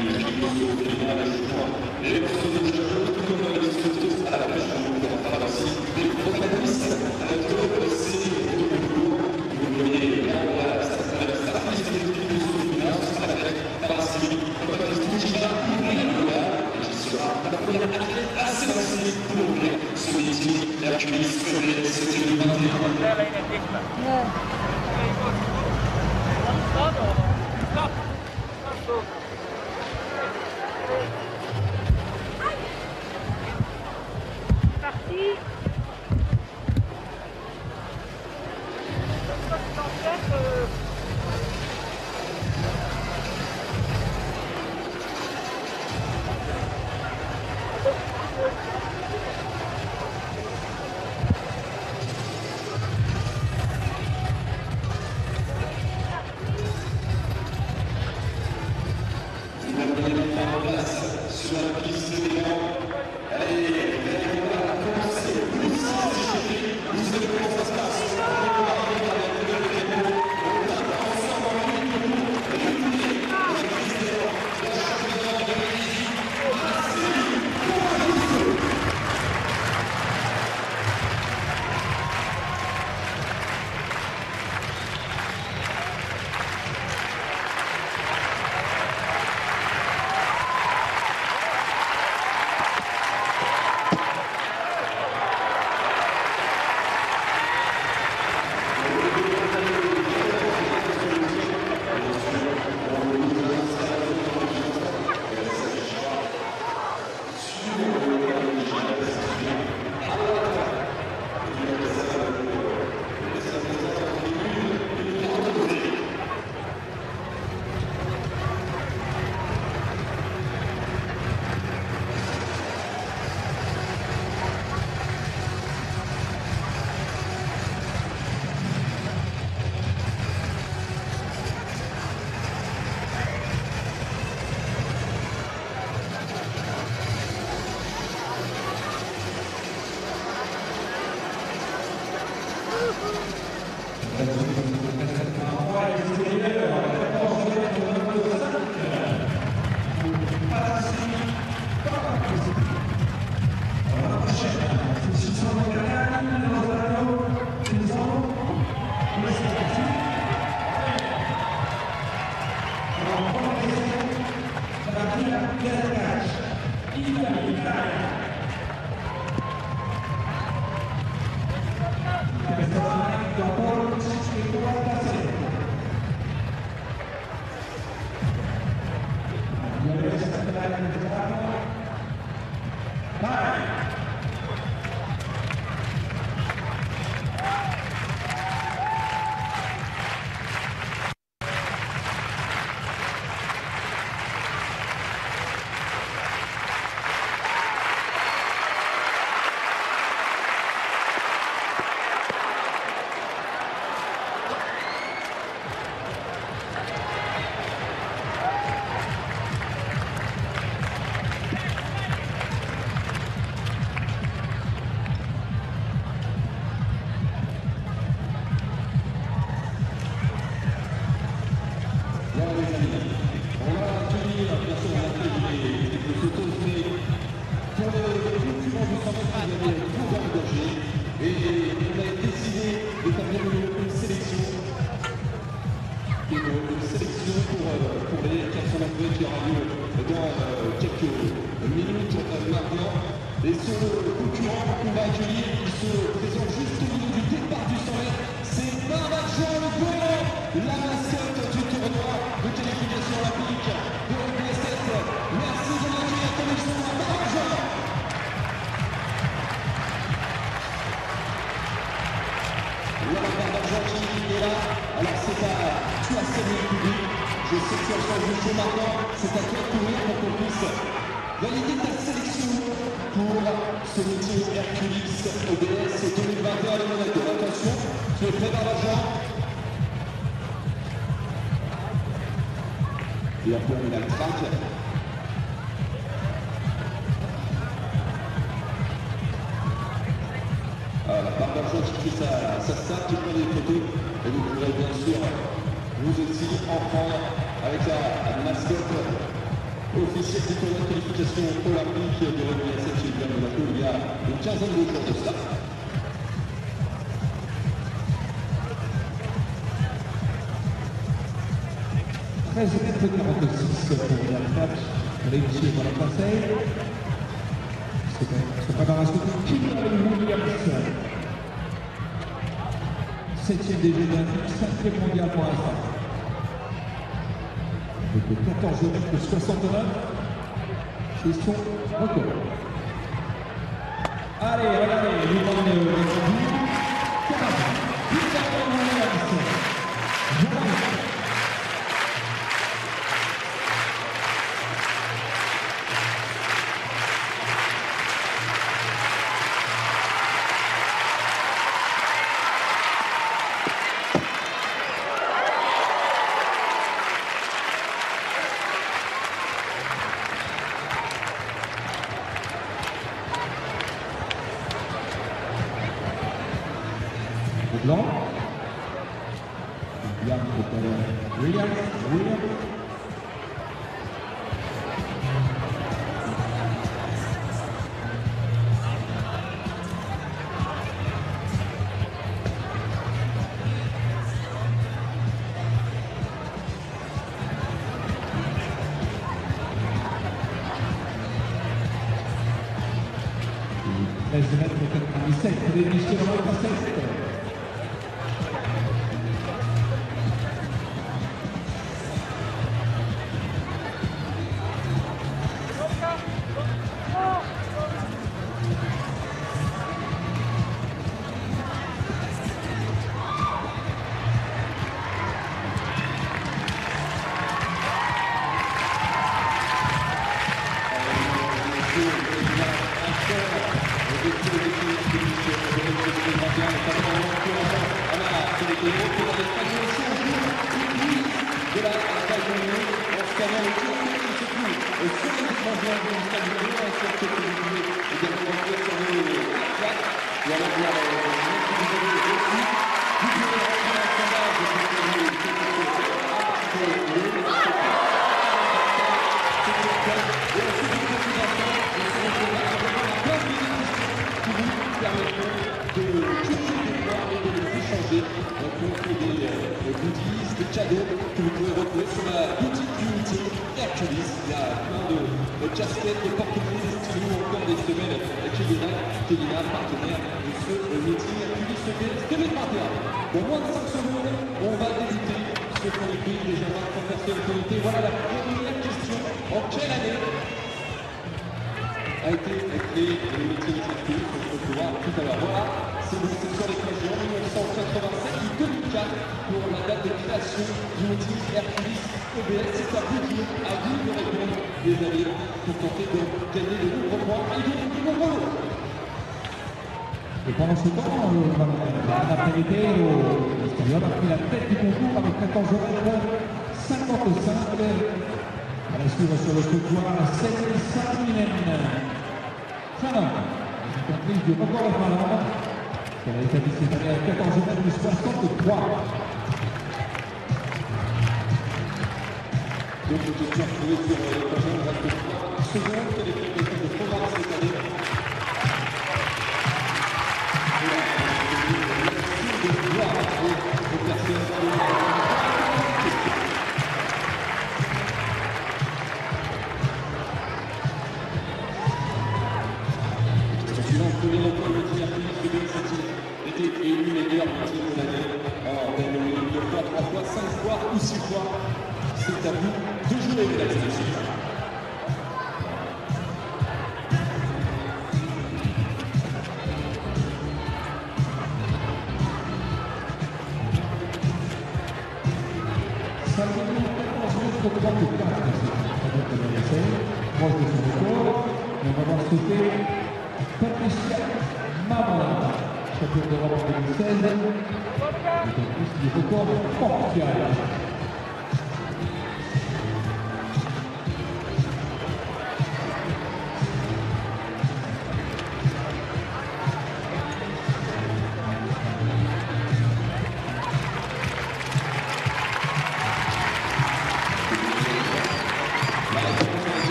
assez lancé pour ouvrir ce meeting Herculis cette 2021. Parti. Sur la piste des grands. Allez, on va commencer. Vous savez comment ça se passe. Et son concurrent qu'on va accueillir, il se présente juste au niveau du départ du 100 mètres. C'est Papachristou, la mascotte du tournoi de qualification olympique de l'US7. Merci de l'accueillir comme ils sont à Papachristou. Voilà Papachristou qui est là. Alors c'est à toi, Samuel public. Je sais que tu as changé de maintenant. C'est à toi de courir pour qu'on puisse valider ta sélection pour ce meeting Herculis ODS 2021 à Monaco. Attention, tu es prêt par l'argent. Et après on met la traque. La part d'argent qui fait sa start, qui prend des photos. Et vous pourrez bien sûr vous aussi en prendre avec la mascotte officiel du tournoi de qualification olympique de rugby à 7 chez Monaco il y a une quinzaine de jours de cela. « 13,46 pour le match réussi par la Marseille. C'est pas Paraskevi qui va le Williams. 7e des Jeux olympiques, 5e mondial pour l'instant. Avec 14,69 c'est son record. Allez, regardez, nous avons le Williams. Blanc. Williams. « 13,97 pour les Michel Roy-Cassette. Des cadeaux que vous pouvez retrouver sur la boutique du meeting Herculis. Il y a plein de casquettes, de porte-clés, des stylos, encore des semelles Kélina, partenaire de ce meeting Herculis 2021. Dans moins de 5 secondes, on va débuter ce qu'on écrit déjà 23 personnes connectées. Voilà la première question. En quelle année a été créé le meeting Herculis? On peut le voir tout à l'heure. Voilà, c'est bon, c'est sur les régions 1987 ou 2004 pour la date de création du meeting Herculis OBS. C'est à vous de répondre, les amis, pour tenter de gagner de nombreux points et de nombreux lots. Et pendant ce temps, la vérité, l'extérieur a pris la tête du concours avec 14,55 à la suivre sur le trottoir, Salminen. Finlande, la prise du record de Finlande. Elle a établi cette année à 14,63 Donc, je te suis retrouvé sur les prochaines 23 secondes. Quelle est la question de province cette année? Merci de voir aux personnes suivante, premier record de meeting Herculis de 2007 était élu meilleur meeting de l'année. Alors, on a nommé 2 fois, 3 fois, 5 fois ou 6 fois. C'est à vous de jouer, mesdames et messieurs. Salminen, 14,34 proche de son record. Et on va voir sauter Papachristou, champion d'Europe en 2016, et en plus du record de Portugal.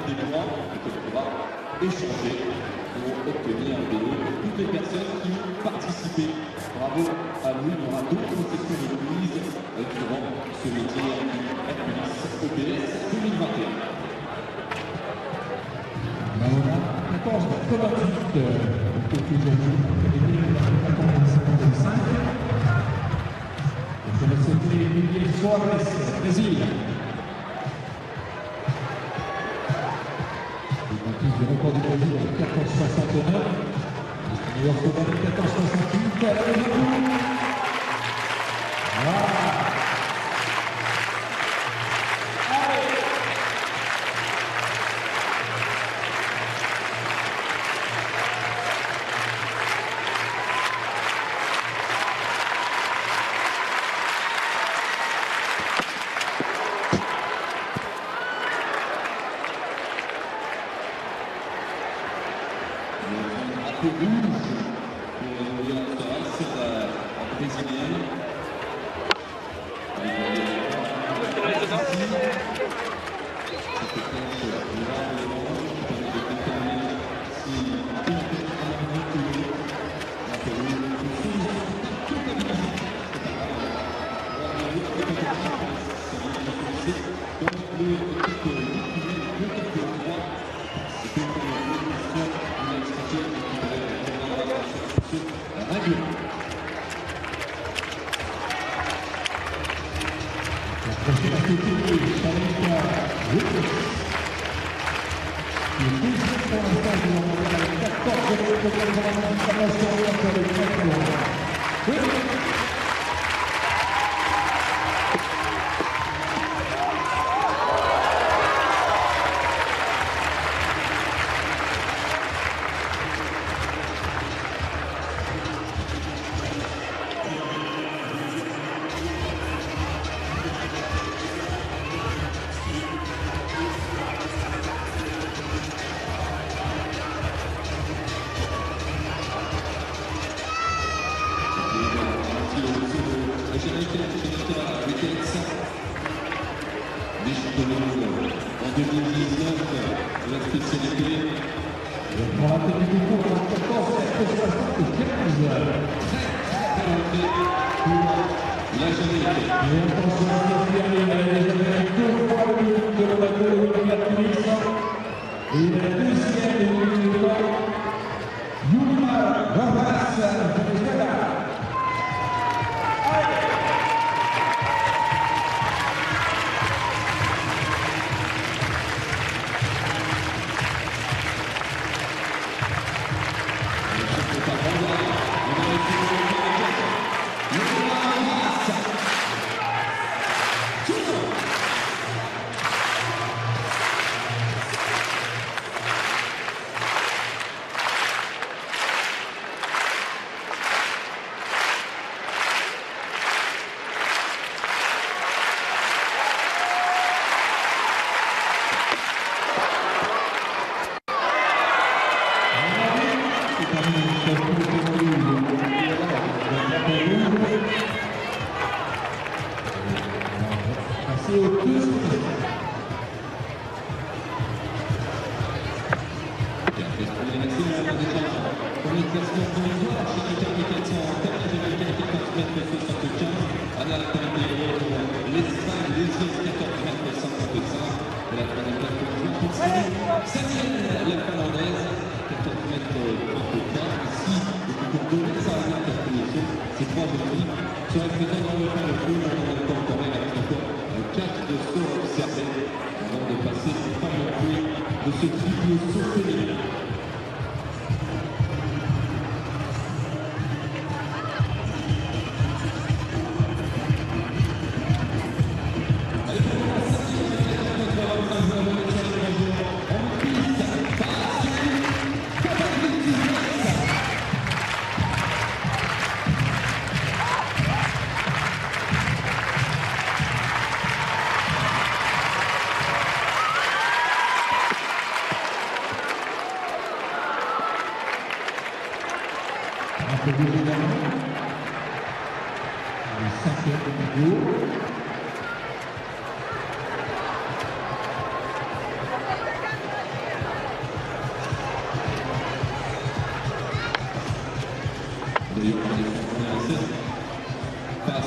des points que l'on pourra échanger pour obtenir un vélo pour toutes les personnes qui ont participé. Bravo à vous, il y aura d'autres sessions de quiz durant ce métier du Herculis OPS 2021. Voilà, 14,88 quelques jours, je vais souhaiter Emilien Suarez, Brésil. Le record du Brésil est 14,69. Le meilleur sauveur est 14,68. Voilà.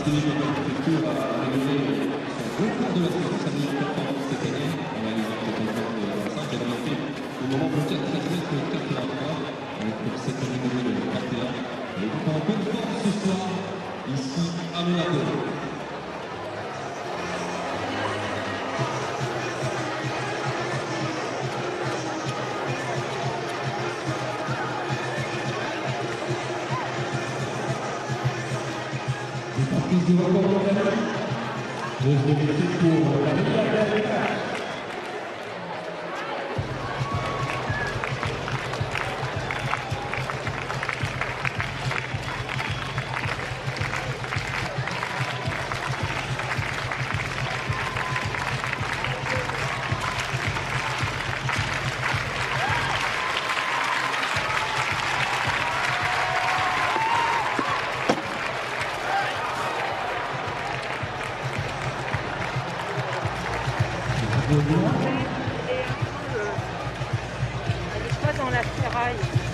Paraskevi de Papachristou a révélé son record de la saison, sa meilleure performance cette année, en réalisant le temps de 25. Elle a fait le moment bloqué à 13 mètres 83, avec pour cette année de 41. Elle est en bonne forme ce soir, ici à Monaco. Du record mondial, deuxième équipe pour la médaille de la Elle n'est pas dans la ferraille.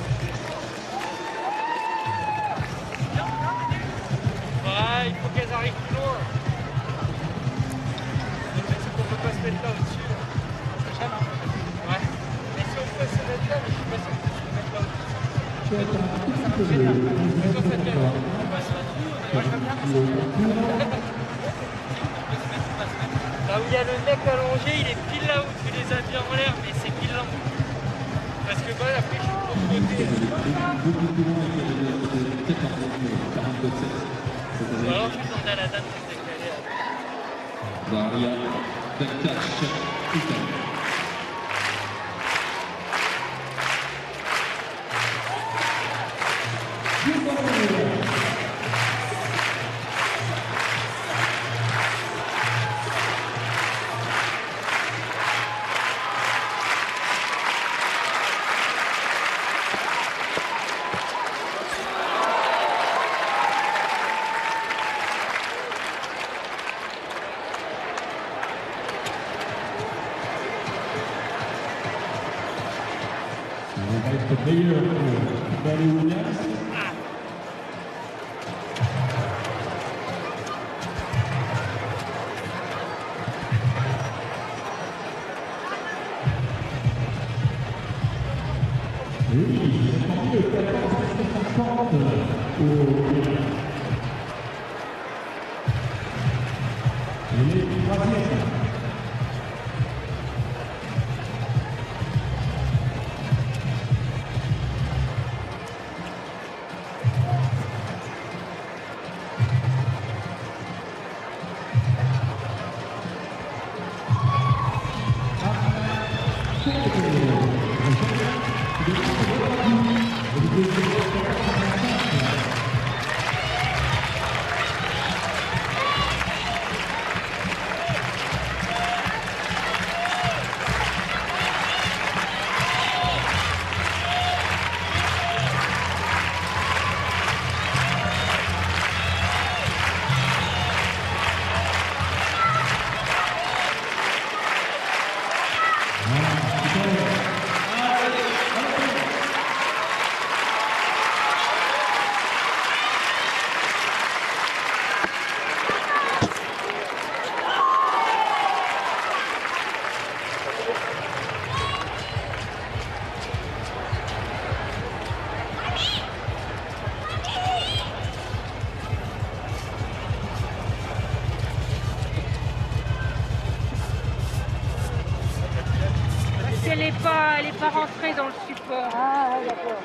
Ouais, il faut qu'elles arrivent plus loin. On peut pas se mettre là au-dessus. Ouais. Et si on peut se mettre là, mais je suis pas sûr qu'on se mettre là au-dessus. peut être un petit peu de Toi, ça te vient. Moi, je veux bien. Là où il y a le mec allongé, il est pile là où tu les as bien en l'air, mais c'est pile là. Parce que moi, après, je suis pour le côté. Beaucoup plus loin que peut-être en 42-7. Alors, je suis à la date de décalé. Daria Belkash, Italie. va être meilleur pour les Williams. Oui, c'est parti de 14,50 il est troisième. Elle est pas rentrée dans le support. Ah, d'accord.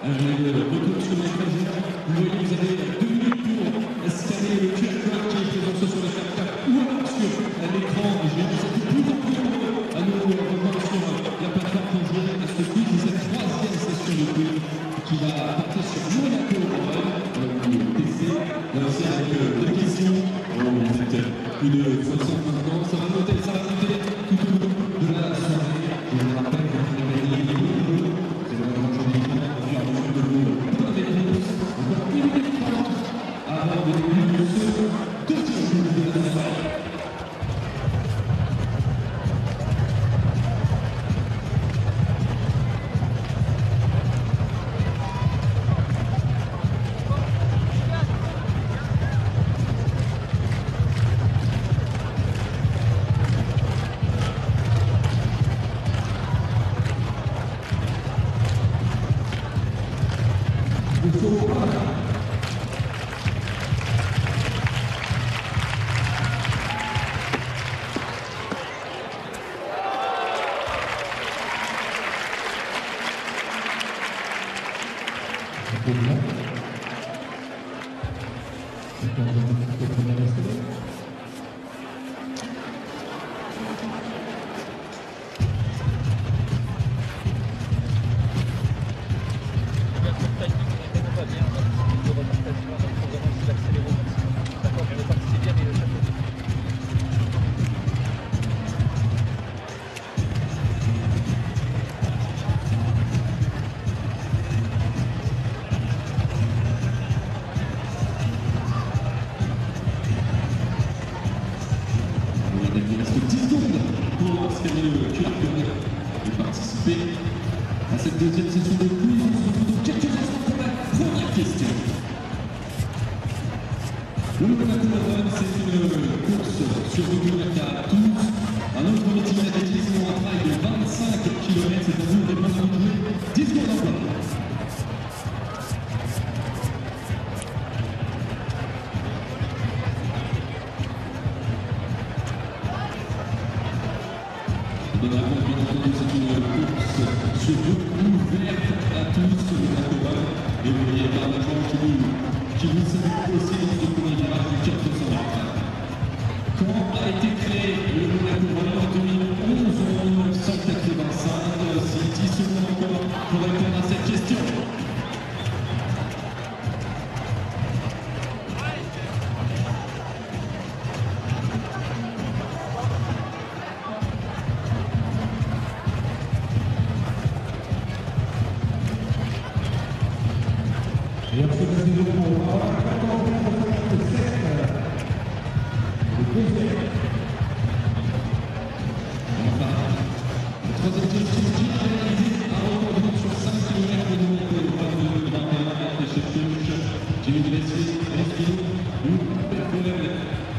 retour sur les trajet. Vous voyez, vous avez 2 minutes pour scanner le QR code qui est présent sur le capteur ou alors sur l'écran. Je vais vous aider plus en plus à nous revoir sur la plateforme pour jouer à ce quiz. C'est cette 3e session de quiz qui va partir sur Monaco. PC, c'est avec 2 questions. Vous faites plus de 60 ans. Ça va monter tout au long de la soirée. Je vous rappelle que vous avez gagné des livres. C'est vraiment aujourd'hui de vous pour les réponses. Encore 1 minute 30 avant de débuter ce deuxième jour de la soirée. À cette deuxième session de quiz, on se retrouve dans quelques instants pour la première question. Le Monaco-Guzman, c'est une course sur le Monaco à Toulouse. Un autre meeting d'athlétisme en trail de 25 km, c'est à vous de répondre à votre jeu. 10 secondes d'emploi. Bonne réponse, bien entendu, c'est une course sur route ouverte à tous sur le Monaco-Guzman. Et vous voyez par la jambe qui vous salue aussi dans ce premier virage du 400 mètres. Quand a été créé le Monaco-Guzman en 2011 ou en 1985? C'est 10 secondes encore pour répondre à cette question. Et on se passe de nouveau pour 14 le deuxième. Enfin, la troisième question qui a réalisé un record sur 5 km de Monaco-Guzman de 21 mètres et chez Touche. J'ai eu de laisser Espino ou Herculis.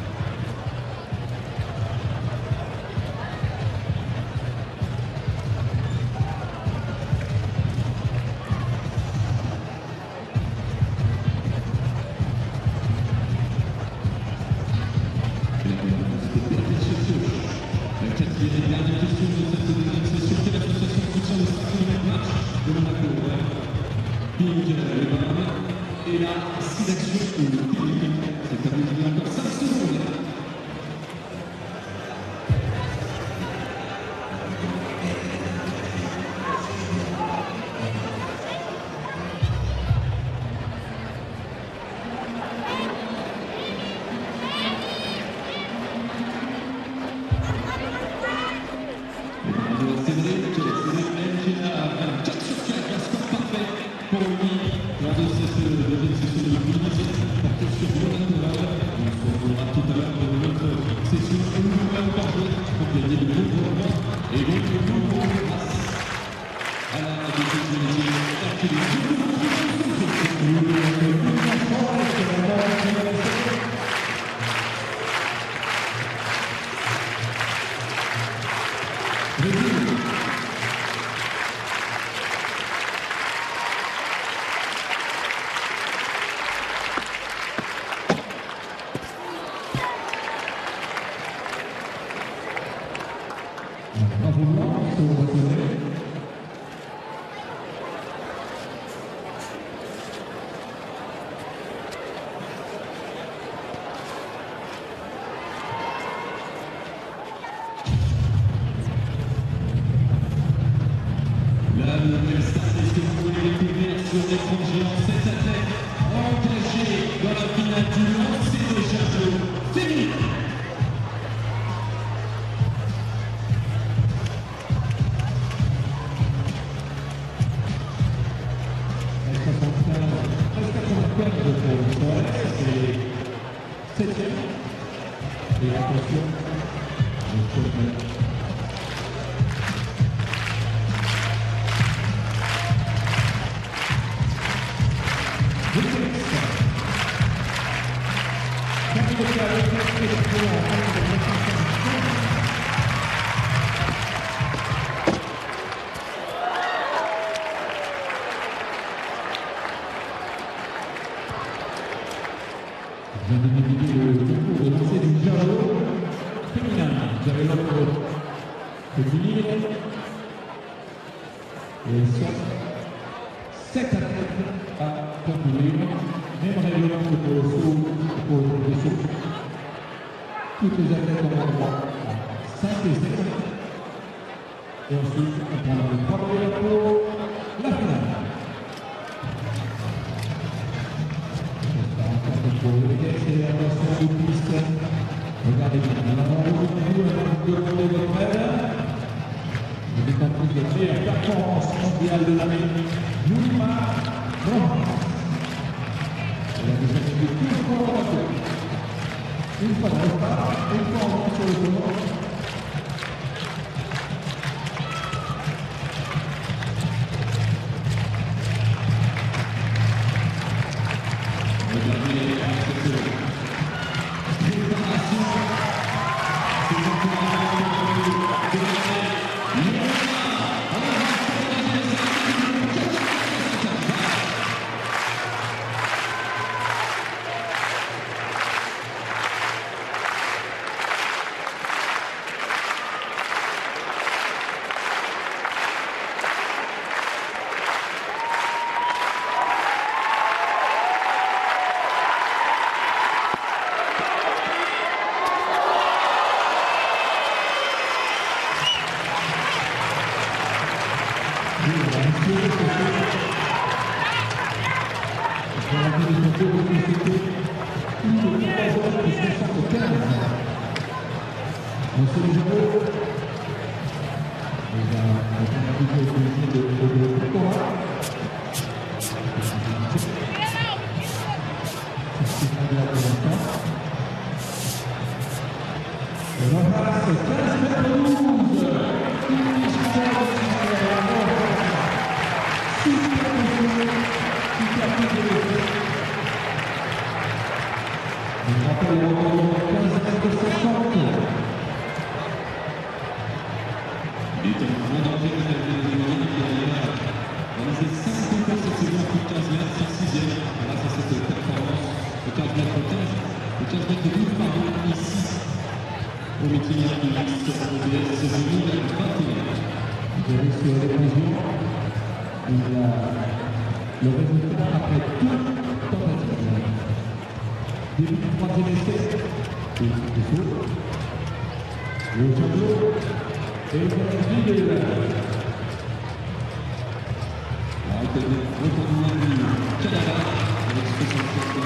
La quatrième et dernière question de cette deuxième session, quelle association soutient le 5 km marche de Monaco? Pink, le Balkan et la sélection ou le Pink. C'est à vous de dire encore 5 secondes. Cédric qui a un 4 sur 4, un score parfait pour lui lors de cette deuxième session de quiz portée sur Monaco-Guzman. On se retrouvera tout à l'heure dans notre session où nous allons encore jouer pour gagner de nouveaux points et donc de nouveaux grâce à la deuxième Herculis. fini. C'est 7e. Et attention, le concours de lancer du javelot féminin, javelot féminin, et sont 7 athlètes à concourir, même règlement que pour le saut, toutes les athlètes ont droit à 5 essais, et ensuite on prendra le premier pour la finale. Accélération de piste. Regardez bien, nous avons demandé votre aide. Vous êtes en plus de meilleure performance mondiale de l'année. Monzon-Guzman. Elle a déjà gagné 12 fois en bateau. Une fois dans le départ, une fois en monte sur le pont. Le résultat après toute tentative. Début du troisième essai, le tableau et le vide. La retournement du Canada avec 67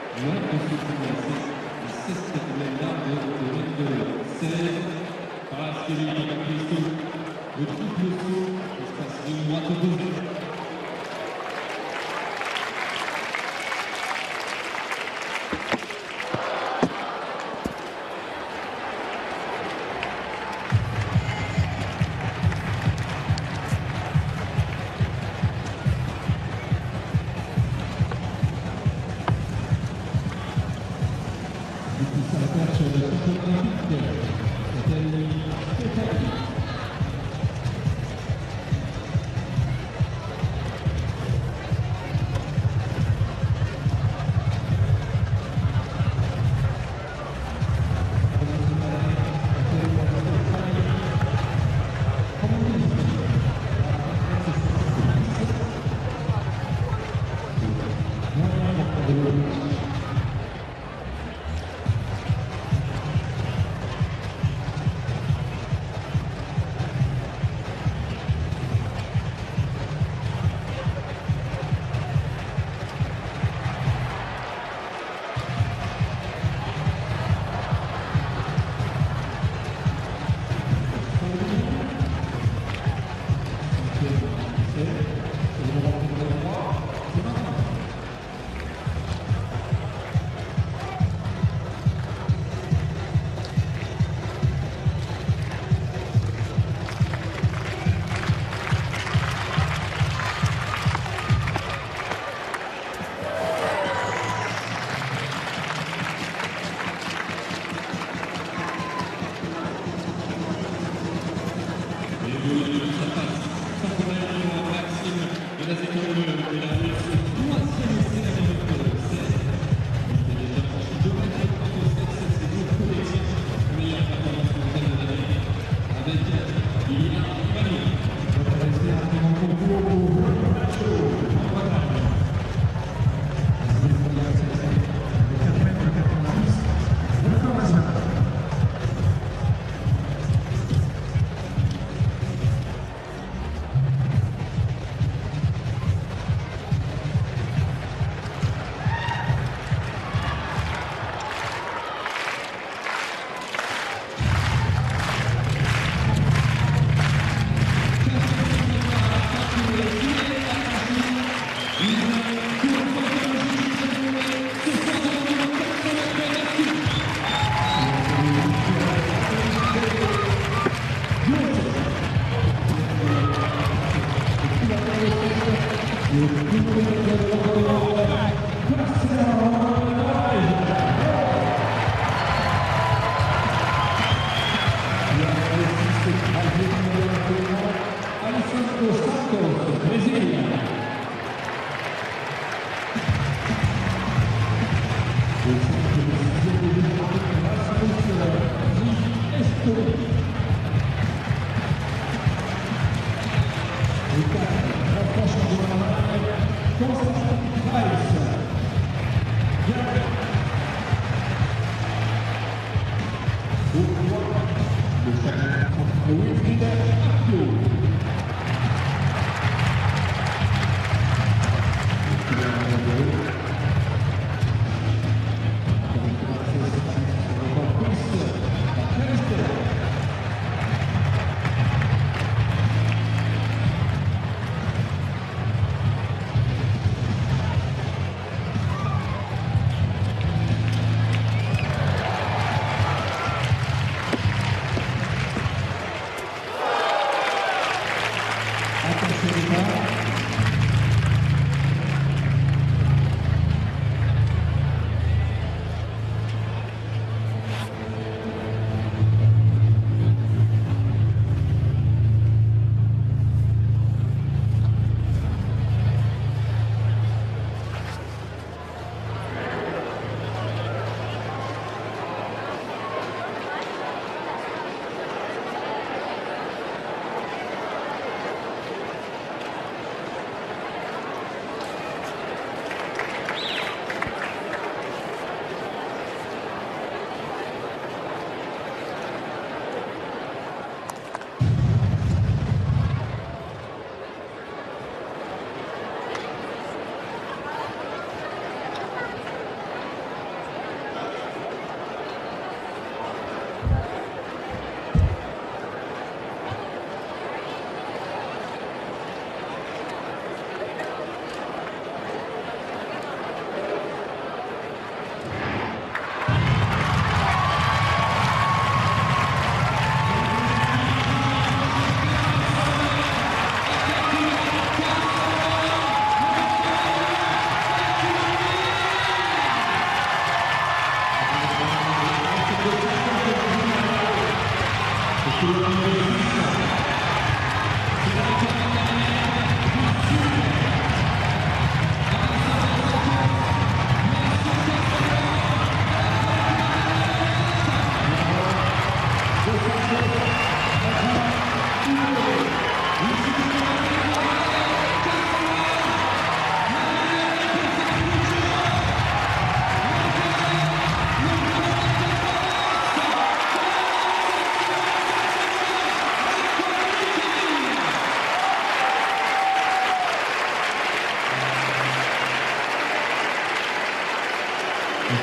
Lors de ce tournoi, c'est la 16e marque de 16. Paraskevi, Papachristou, le triple saut, espace ligne droite opposée. Depuis sa perche de champion olympique, Stade.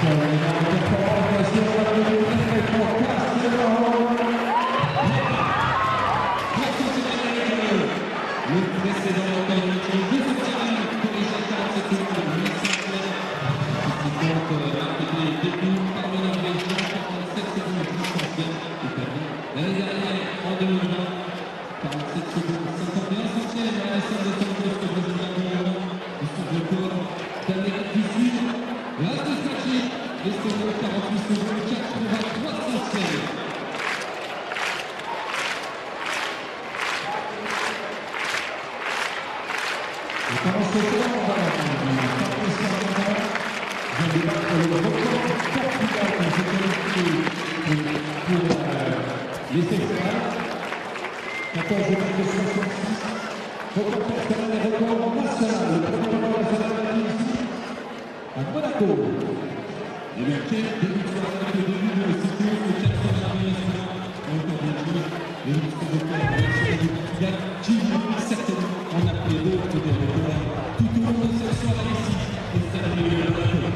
à Monaco. Et bien, quel début de soirée avec le début de cycle, le 81e encore bien joué. Et le ministre de Terre, du Portugal, qui certainement en a appelé d'autres des records tout au long de cette soirée ici, au Stade de Monaco.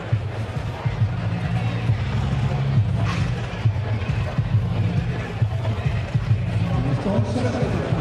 Pour l'instant, seul à la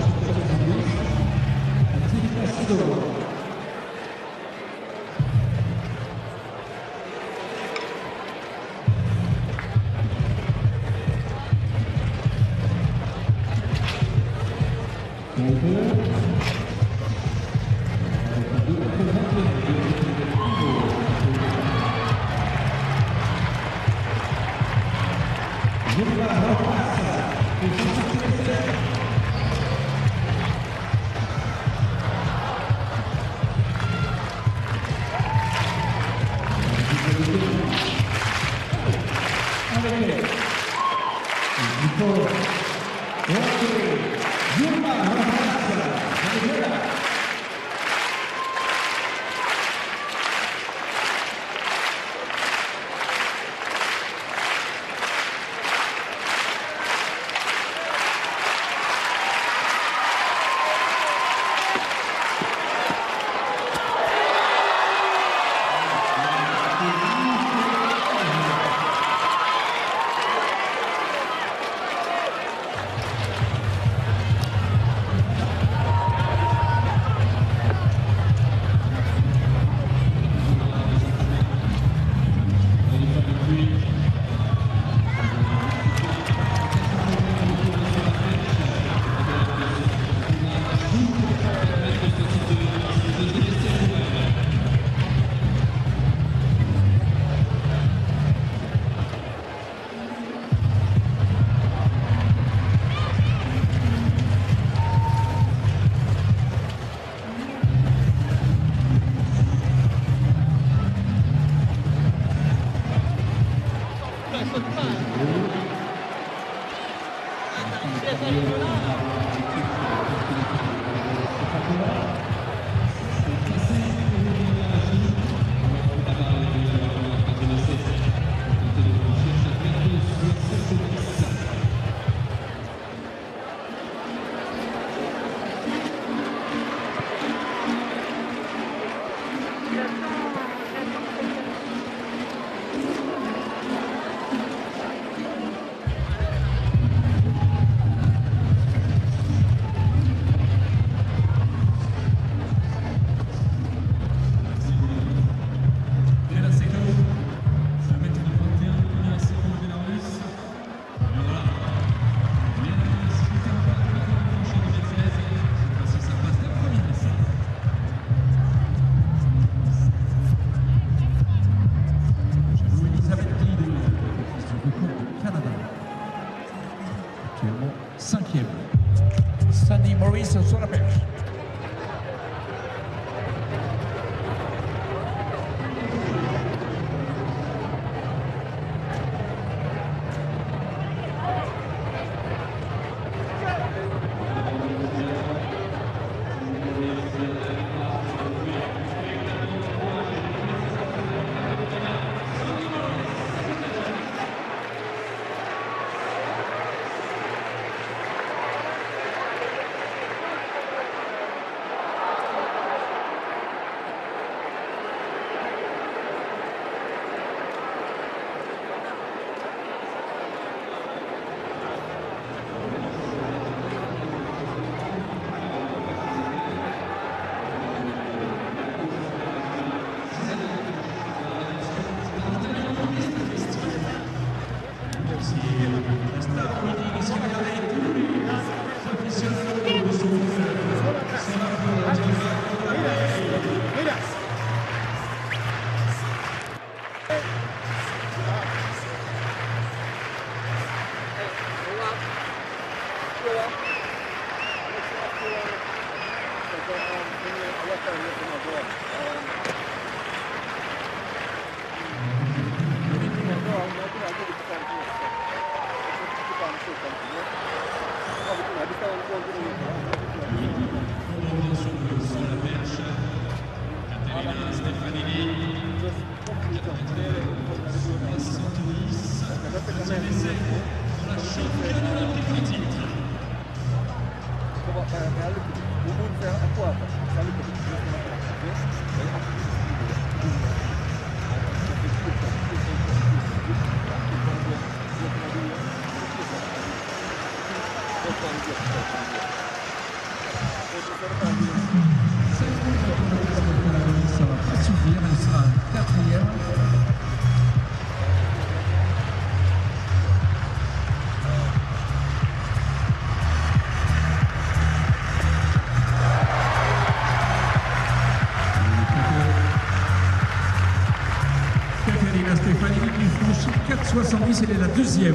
sur la perche. essai pour la championne olympique du titre. Ça va pas suffire, elle sera quatrième. Caterina Stefanini qui franchit 4,70, elle est la deuxième.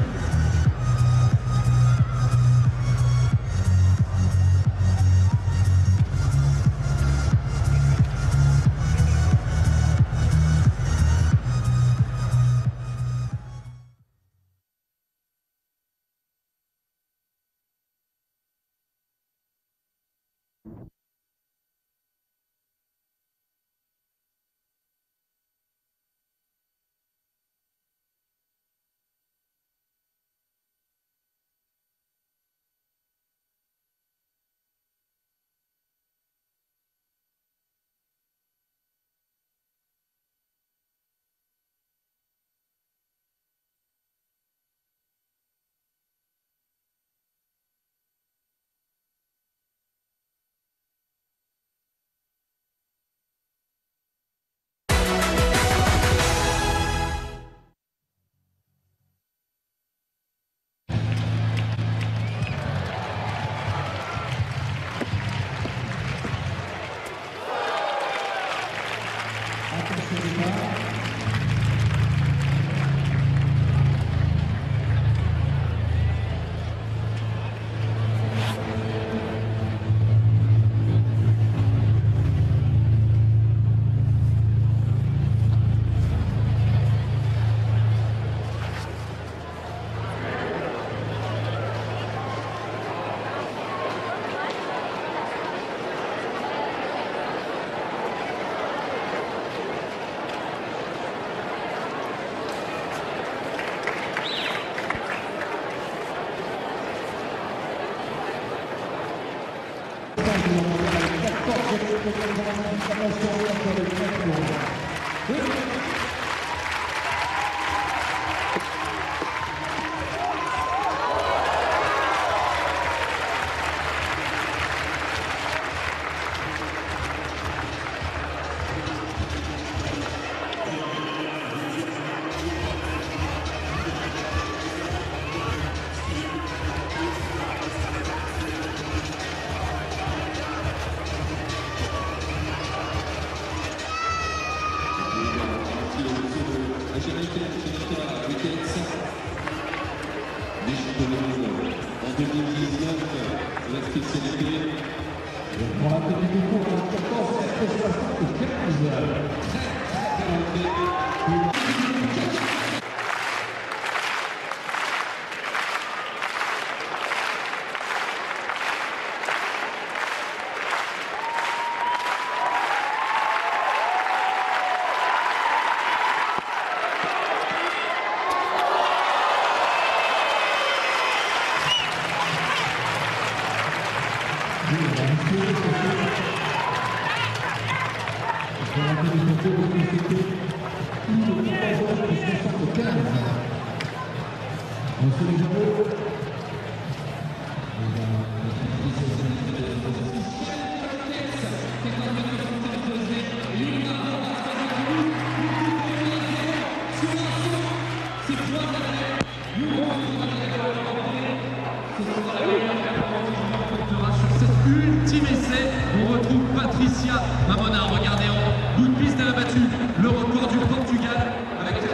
Ultime essai, on retrouve Patricia Mamona. Regardez, en bout de piste, elle a battu le record du Portugal avec la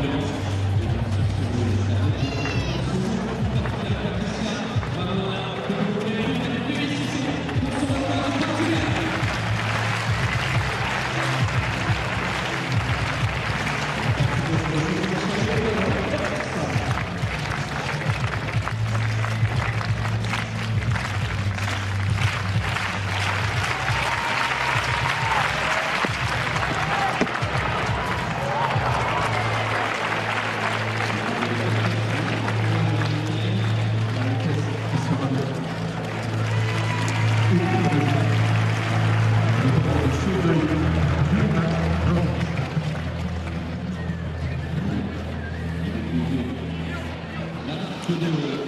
La marque de